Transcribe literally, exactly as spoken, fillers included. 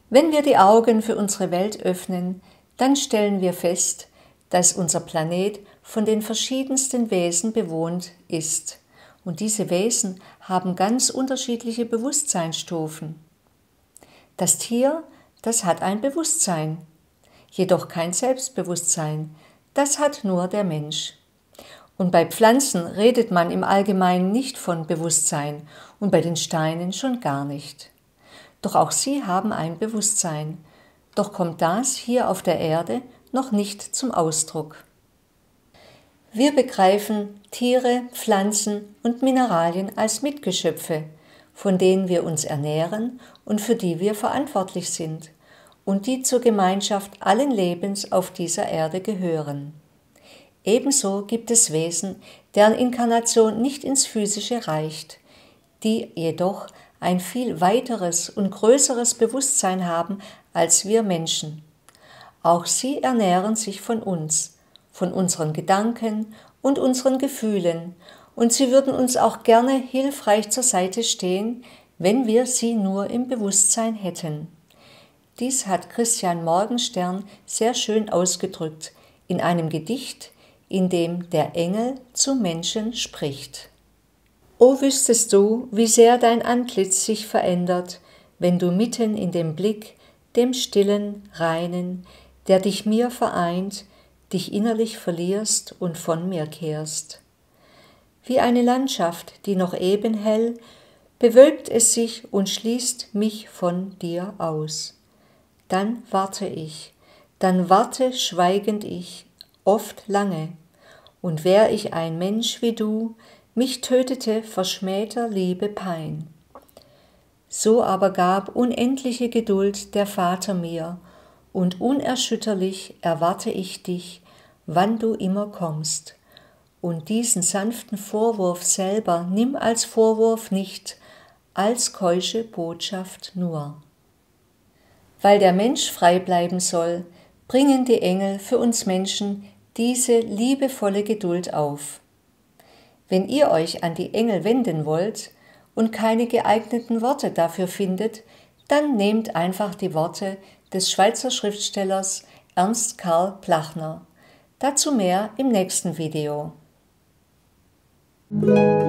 Wenn wir die Augen für unsere Welt öffnen, dann stellen wir fest, dass unser Planet von den verschiedensten Wesen bewohnt ist. Und diese Wesen haben ganz unterschiedliche Bewusstseinsstufen. Das Tier, das hat ein Bewusstsein, jedoch kein Selbstbewusstsein, das hat nur der Mensch. Und bei Pflanzen redet man im Allgemeinen nicht von Bewusstsein und bei den Steinen schon gar nicht. Doch auch sie haben ein Bewusstsein, doch kommt das hier auf der Erde noch nicht zum Ausdruck. Wir begreifen Tiere, Pflanzen und Mineralien als Mitgeschöpfe, von denen wir uns ernähren und für die wir verantwortlich sind und die zur Gemeinschaft allen Lebens auf dieser Erde gehören. Ebenso gibt es Wesen, deren Inkarnation nicht ins Physische reicht, die jedoch ein viel weiteres und größeres Bewusstsein haben als wir Menschen. Auch sie ernähren sich von uns, von unseren Gedanken und unseren Gefühlen, und sie würden uns auch gerne hilfreich zur Seite stehen, wenn wir sie nur im Bewusstsein hätten. Dies hat Christian Morgenstern sehr schön ausgedrückt in einem Gedicht, in dem der Engel zum Menschen spricht. O wüsstest du, wie sehr dein Antlitz sich verändert, wenn du mitten in dem Blick, dem stillen, reinen, der dich mir vereint, dich innerlich verlierst und von mir kehrst. Wie eine Landschaft, die noch eben hell, bewölkt es sich und schließt mich von dir aus. Dann warte ich, dann warte schweigend ich, oft lange, und wär ich ein Mensch wie du, mich tötete verschmähter Liebe Pein. So aber gab unendliche Geduld der Vater mir, und unerschütterlich erwarte ich dich, wann du immer kommst. Und diesen sanften Vorwurf selber nimm als Vorwurf nicht, als keusche Botschaft nur. Weil der Mensch frei bleiben soll, bringen die Engel für uns Menschen diese liebevolle Geduld auf. Wenn ihr euch an die Engel wenden wollt und keine geeigneten Worte dafür findet, dann nehmt einfach die Worte des Schweizer Schriftstellers Ernst Karl Plachner. Dazu mehr im nächsten Video.